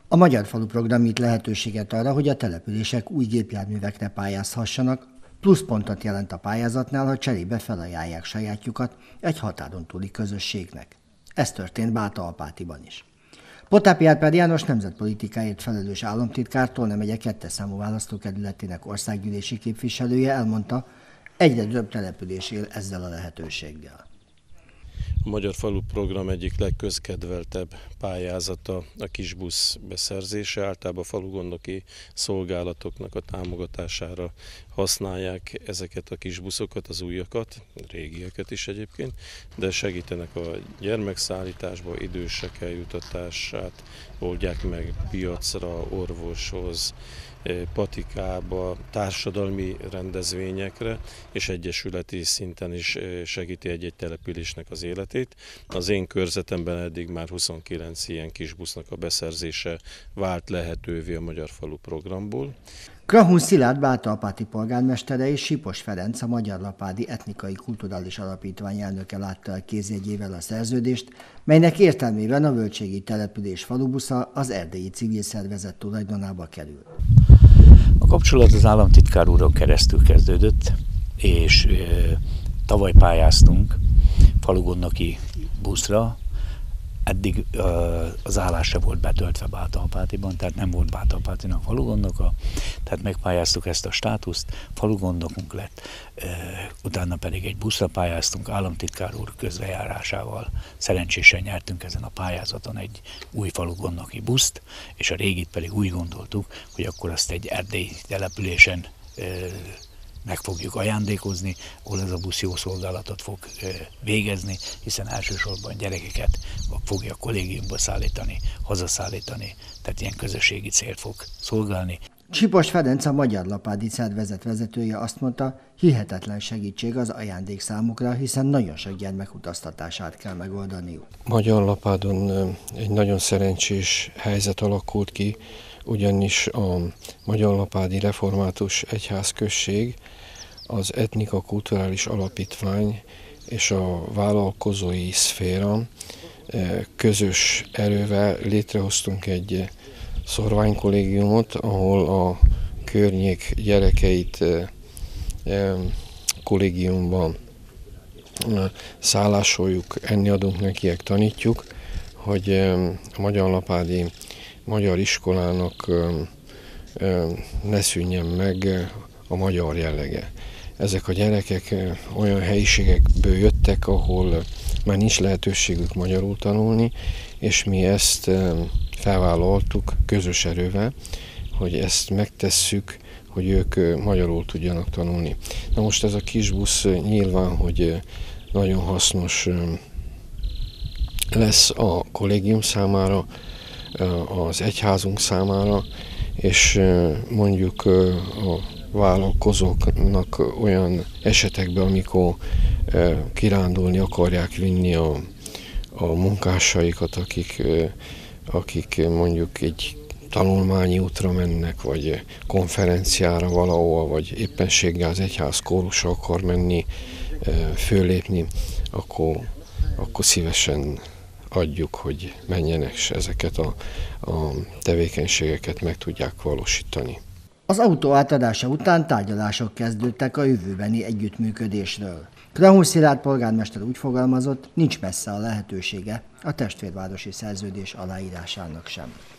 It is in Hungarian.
A Magyar Falu program nyit lehetőséget arra, hogy a települések új gépjárművekre pályázhassanak, pluszpontot jelent a pályázatnál, ha cserébe felajánlják sajátjukat egy határon túli közösségnek. Ez történt Bátalapátiban is. Potápi Árpád János nemzetpolitikáért felelős államtitkár, Tolna megye 2. számú választókerületének országgyűlési képviselője elmondta, egyre több település él ezzel a lehetőséggel. A Magyar Falu program egyik legközkedveltebb pályázata a kisbusz beszerzése. Általában a falugondoki szolgálatoknak a támogatására használják ezeket a kisbuszokat, az újakat, régieket is egyébként, de segítenek a gyermekszállításba, idősek eljutatását, oldják meg piacra, orvoshoz, patikába, társadalmi rendezvényekre, és egyesületi szinten is segíti egy-egy településnek az életét. Az én körzetemben eddig már 29 ilyen kisbusznak a beszerzése vált lehetővé a Magyar Falu programból. Krahun Szilárd Bátalapáti polgármestere és Sipos Ferenc, a Magyarlapádi Etnikai Kulturális Alapítvány elnöke látta el kézjegyével a szerződést, melynek értelmében a völgységi település falubusza az erdélyi civil szervezet tulajdonába kerül. A kapcsolat az államtitkár úron keresztül kezdődött, és tavaly pályáztunk falugondoki buszra. Eddig az állás se volt betöltve Bátalapátiban, tehát nem volt Bátalapátinak falugondoka, tehát megpályáztuk ezt a státuszt, falugondokunk lett, utána pedig egy buszra pályáztunk, államtitkár úr közrejárásával. Szerencsésen nyertünk ezen a pályázaton egy új falugondoki buszt, és a régit pedig úgy gondoltuk, hogy akkor azt egy erdélyi településen meg fogjuk ajándékozni, ahol ez a busz jó szolgálatot fog végezni, hiszen elsősorban gyerekeket fogja a kollégiumba szállítani, hazaszállítani, tehát ilyen közösségi célt fog szolgálni. Sipos Ferenc, a Magyarlapádi szervezet vezetője azt mondta, hihetetlen segítség az ajándék számukra, hiszen nagyon sok gyermek utaztatását kell megoldaniuk. Magyarlapádon egy nagyon szerencsés helyzet alakult ki, ugyanis a Magyarlapádi Református Egyházközség, az Etnika Kulturális Alapítvány és a vállalkozói szféra közös erővel létrehoztunk egy szorványkollégiumot, ahol a környék gyerekeit kollégiumban szállásoljuk, enni adunk nekiek, tanítjuk, hogy a Magyarlapádi magyar iskolának ne szűnjen meg a magyar jellege. Ezek a gyerekek olyan helyiségekből jöttek, ahol már nincs lehetőségük magyarul tanulni, és mi ezt felvállaltuk közös erővel, hogy ezt megtesszük, hogy ők magyarul tudjanak tanulni. Na most ez a kisbusz nyilván, hogy nagyon hasznos lesz a kollégium számára, az egyházunk számára, és mondjuk a vállalkozóknak olyan esetekben, amikor kirándulni akarják vinni a munkásaikat, akik mondjuk egy tanulmányi útra mennek, vagy konferenciára valahol, vagy éppenséggel az egyház kórusra akar menni, föllépni, akkor szívesen adjuk, hogy menjenek, és ezeket a tevékenységeket meg tudják valósítani. Az autó átadása után tárgyalások kezdődtek a jövőbeni együttműködésről. Krahun Szilárd polgármester úgy fogalmazott, nincs messze a lehetősége a testvérvárosi szerződés aláírásának sem.